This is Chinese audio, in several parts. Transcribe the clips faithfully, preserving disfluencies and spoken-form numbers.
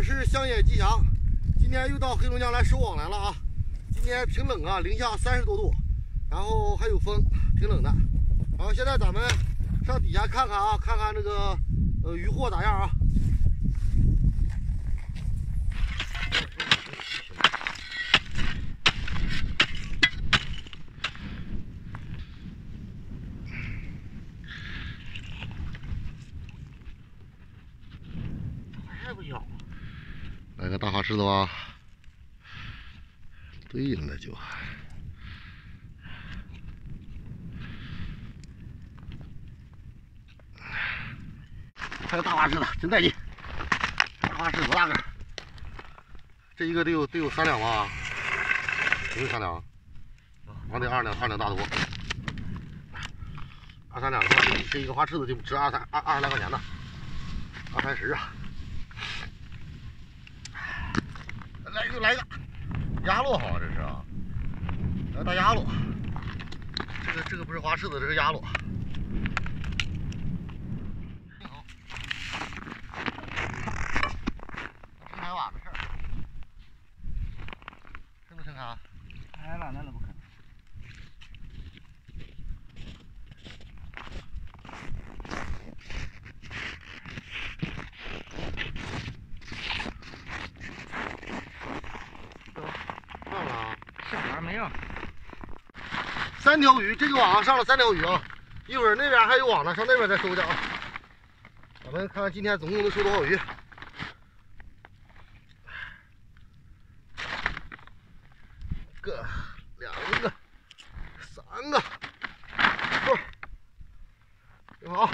是乡野吉祥，今天又到黑龙江来收网来了啊！今天挺冷啊，零下三十多度，然后还有风，挺冷的。然后现在咱们上底下看看啊，看看这个呃渔获咋样啊？还不咬？来个大花狮子吧。对了，那就。还有大花狮子，真带劲！大花狮子多大个？这一个得有得有三两吧？有没有三两？往得二两，二两大多。二三两的话，这一个花狮子就值二三二二十来块钱呢，二三十啊。来一个，来一个，鸭螺好，这是啊，来大鸭螺。这个这个不是花狮子，这是鸭螺。撑开吧，没事儿。撑不撑开？开了，那都不可能。 上哪没有？ 三条鱼，这个网上上了三条鱼啊！一会儿那边还有网呢，上那边再收去啊。咱们看看今天总共能收多少鱼。个、两个、三个，不，挺好。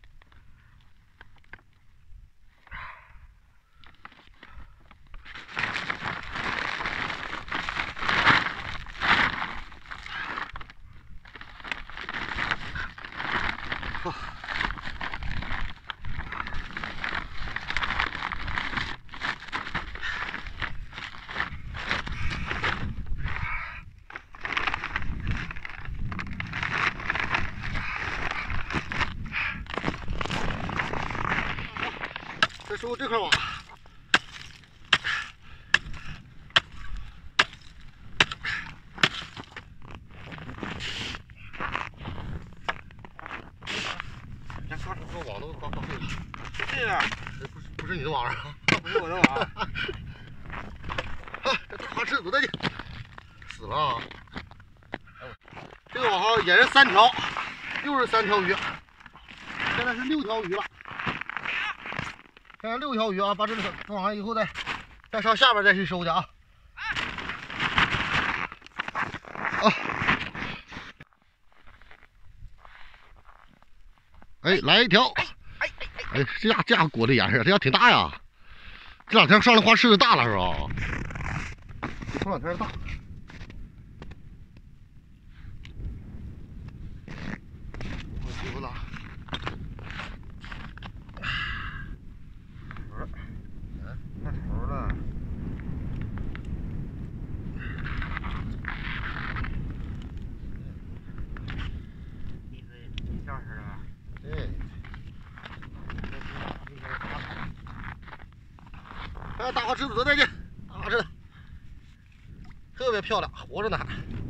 再收这块网，先刷出个网都搞搞废了。 这个不是不是你的网啊， 不是我的网。 啊，这大花狮子多带劲，死了啊！这个网上也是三条，又是三条鱼，现在是六条鱼了。现在六条鱼啊，把这个装完以后再再上下边再去收去啊。啊！哎，来一条！哎，这家这家裹的严实，这家挺大呀。这两天上来花狮子大了是吧？比头两天大。我媳妇了。 看头了，一堆一条似的吧？ 对。哎，大花狮子多带劲！大花狮子特别漂亮，活着呢还。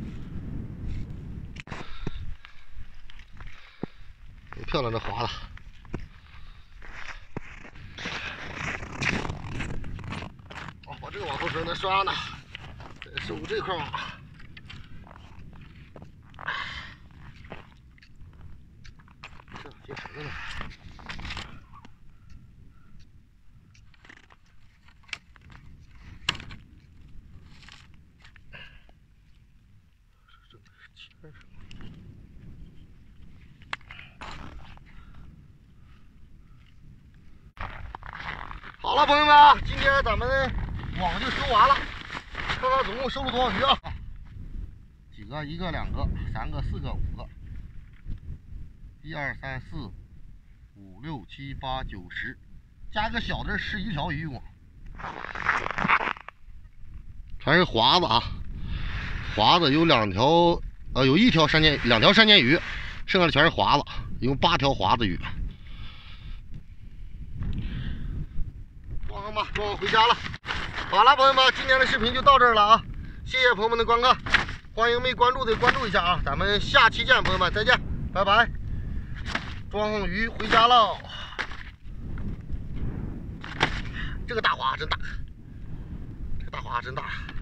漂亮，这滑的。哦，把这个网头绳再拴呢，再收这块网。这结绳子呢。这个是牵绳。好了，朋友们，今天咱们网就收完了，看看总共收了多少鱼啊？几个？一个、两个、三个、四个、五个，一二三四五六七八九十，加一个小的十一条鱼一共。全是华子啊，华子有两条，呃，有一条山间，两条山间鱼，剩下的全是华子，一共八条华子鱼。 放吧，装回家了。好了，朋友们，今天的视频就到这儿了啊！谢谢朋友们的观看，欢迎没关注的关注一下啊！咱们下期见，朋友们，再见，拜拜！装鱼回家喽。这个大花真大，这个大花真大。